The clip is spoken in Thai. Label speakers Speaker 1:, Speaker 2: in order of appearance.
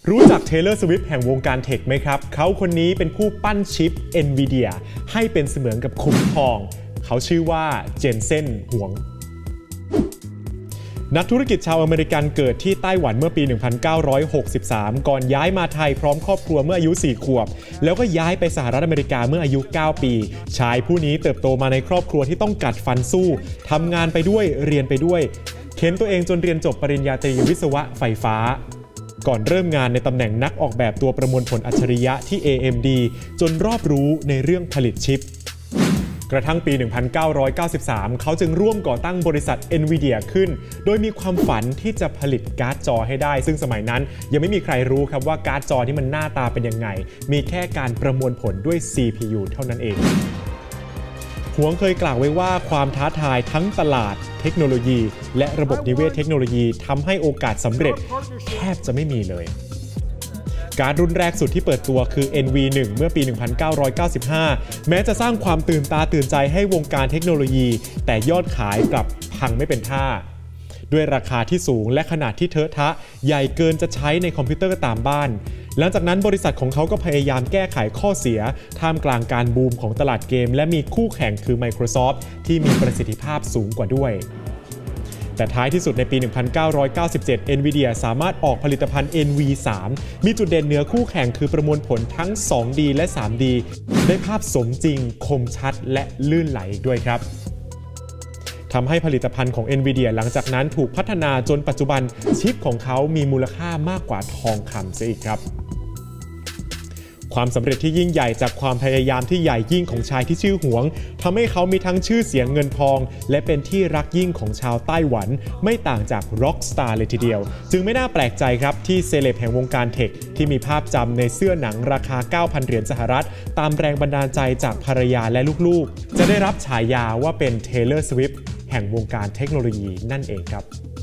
Speaker 1: รู้จัก Taylor Swift แห่งวงการเทคไหมครับเขาคนนี้เป็นผู้ปั้นชิป NVIDIA ให้เป็นเสมือนกับคุ้มทองเขาชื่อว่าเจนเซ่นหวงนักธุรกิจชาวอเมริกันเกิดที่ไต้หวันเมื่อปี 1963 ก่อนย้ายมาไทยพร้อมครอบครัวเมื่ออายุ 4 ขวบแล้วก็ย้ายไปสหรัฐอเมริกาเมื่ออายุ 9 ปีชายผู้นี้เติบโตมาในครอบครัวที่ต้องกัดฟันสู้ทำงานไปด้วยเรียนไปด้วยเข็นตัวเองจนเรียนจบปริญญาตรีวิศวะไฟฟ้าก่อนเริ่มงานในตำแหน่งนักออกแบบตัวประมวลผลอัจฉริยะที่ AMD จนรอบรู้ในเรื่องผลิตชิปกระทั่งปี 1993 เขาจึงร่วมก่อตั้งบริษัท NVIDIA ขึ้นโดยมีความฝันที่จะผลิตการ์ดจอให้ได้ซึ่งสมัยนั้นยังไม่มีใครรู้ครับว่าการ์ดจอที่มันหน้าตาเป็นยังไงมีแค่การประมวลผลด้วย CPU เท่านั้นเองหวงเคยกล่าวไว้ว่าความท้าทายทั้งตลาดเทคโนโลยีและระบบนิเวศเทคโนโลยีทำให้โอกาสสำเร็จแทบจะไม่มีเลยการ์ดรุ่นแรกสุดที่เปิดตัวคือ NV1 เมื่อปี 1995 แม้จะสร้างความตื่นตาตื่นใจให้วงการเทคโนโลยีแต่ยอดขายกลับพังไม่เป็นท่าด้วยราคาที่สูงและขนาดที่เทอะทะใหญ่เกินจะใช้ในคอมพิวเตอร์ตามบ้านหลังจากนั้นบริษัทของเขาก็พยายามแก้ไขข้อเสียท่ามกลางการบูมของตลาดเกมและมีคู่แข่งคือ Microsoft ที่มีประสิทธิภาพสูงกว่าด้วยแต่ท้ายที่สุดในปี 1997 NVIDIA สามารถออกผลิตภัณฑ์ NV3 มีจุดเด่นเหนือคู่แข่งคือประมวลผลทั้ง 2D และ 3D ได้ภาพสมจริงคมชัดและลื่นไหลด้วยครับทำให้ผลิตภัณฑ์ของ NVIDIA หลังจากนั้นถูกพัฒนาจนปัจจุบันชิปของเขามีมูลค่ามากกว่าทองคำเสียอีกครับความสำเร็จที่ยิ่งใหญ่จากความพยายามที่ใหญ่ยิ่งของชายที่ชื่อหวงทำให้เขามีทั้งชื่อเสียงเงินทองและเป็นที่รักยิ่งของชาวไต้หวันไม่ต่างจากร็อกสตาร์เลยทีเดียวจึงไม่น่าแปลกใจครับที่เซเลบแห่งวงการเทคที่มีภาพจำในเสื้อหนังราคา 9,000 เหรียญสหรัฐตามแรงบันดาลใจจากภรรยาและลูกๆจะได้รับฉายาว่าเป็น Taylor Swift แห่งวงการเทคโนโลยีนั่นเองครับ